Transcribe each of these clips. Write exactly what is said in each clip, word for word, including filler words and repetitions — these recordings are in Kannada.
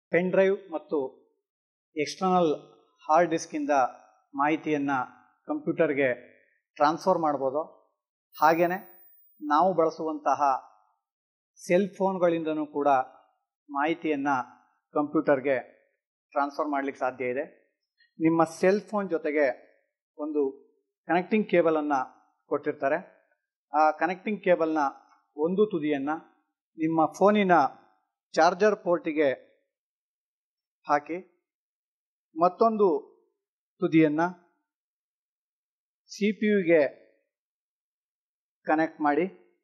ಪೆನ್ ಡ್ರೈವ್ ಮತ್ತು ಎಕ್ಸ್ಟರ್ನಲ್ ಹಾರ್ಡ್ ಡಿಸ್ಕಿಂದ ಮಾಹಿತಿಯನ್ನು ಕಂಪ್ಯೂಟರ್ಗೆ ಟ್ರಾನ್ಸ್ಫರ್ ಮಾಡ್ಬೋದು. ಹಾಗೆಯೇ ನಾವು ಬಳಸುವಂತಹ ಸೆಲ್ ಫೋನ್ಗಳಿಂದನೂ ಕೂಡ ಮಾಹಿತಿಯನ್ನು ಕಂಪ್ಯೂಟರ್ಗೆ ಟ್ರಾನ್ಸ್ಫರ್ ಮಾಡಲಿಕ್ಕೆ ಸಾಧ್ಯ ಇದೆ. ನಿಮ್ಮ ಸೆಲ್ ಫೋನ್ ಜೊತೆಗೆ ಒಂದು ಕನೆಕ್ಟಿಂಗ್ ಕೇಬಲನ್ನು ಕೊಟ್ಟಿರ್ತಾರೆ. ಆ ಕನೆಕ್ಟಿಂಗ್ ಕೇಬಲ್ನ ಒಂದು ತುದಿಯನ್ನು ನಿಮ್ಮ ಫೋನಿನ ಚಾರ್ಜರ್ ಪೋರ್ಟಿಗೆ ಹಾಕಿ, ಮತ್ತೊಂದು ತುದಿಯನ್ನು ಸಿ ಪಿ ಯುಗೆ ಕನೆಕ್ಟ್ ಮಾಡಿ.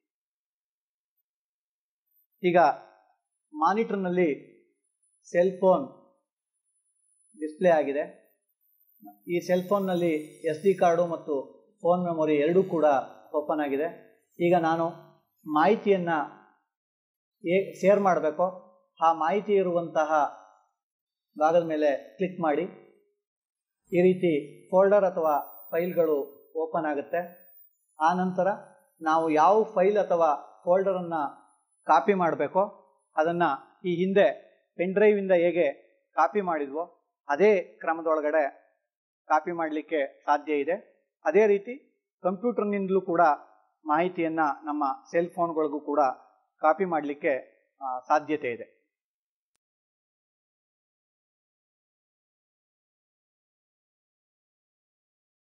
ಈಗ ಮಾನಿಟರ್ನಲ್ಲಿ ಸೆಲ್ ಫೋನ್ ಡಿಸ್ಪ್ಲೇ ಆಗಿದೆ. ಈ ಸೆಲ್ ಫೋನ್ನಲ್ಲಿ ಎಸ್ ಡಿ ಕಾರ್ಡು ಮತ್ತು ಫೋನ್ ಮೆಮೊರಿ ಎರಡೂ ಕೂಡ ಓಪನ್ ಆಗಿದೆ. ಈಗ ನಾನು ಮಾಹಿತಿಯನ್ನು ಹೇಗೆ ಶೇರ್ ಮಾಡಬೇಕೋ ಆ ಮಾಹಿತಿ ಇರುವಂತಹ ಭಾಗದ ಮೇಲೆ ಕ್ಲಿಕ್ ಮಾಡಿ. ಈ ರೀತಿ ಫೋಲ್ಡರ್ ಅಥವಾ ಫೈಲ್ಗಳು ಓಪನ್ ಆಗುತ್ತೆ. ಆ ನಂತರ ನಾವು ಯಾವ ಫೈಲ್ ಅಥವಾ ಫೋಲ್ಡರನ್ನು ಕಾಪಿ ಮಾಡಬೇಕೋ ಅದನ್ನು ಈ ಹಿಂದೆ ಪೆನ್ ಡ್ರೈವಿಂದ ಹೇಗೆ ಕಾಪಿ ಮಾಡಿದ್ವೋ ಅದೇ ಕ್ರಮದೊಳಗಡೆ ಕಾಪಿ ಮಾಡಲಿಕ್ಕೆ ಸಾಧ್ಯ ಇದೆ. ಅದೇ ರೀತಿ ಕಂಪ್ಯೂಟರ್ನಿಂದಲೂ ಕೂಡ ಮಾಹಿತಿಯನ್ನು ನಮ್ಮ ಸೆಲ್ ಫೋನ್ಗಳಿಗೂ ಕೂಡ ಕಾಪಿ ಮಾಡಲಿಕ್ಕೆ ಸಾಧ್ಯತೆ ಇದೆ.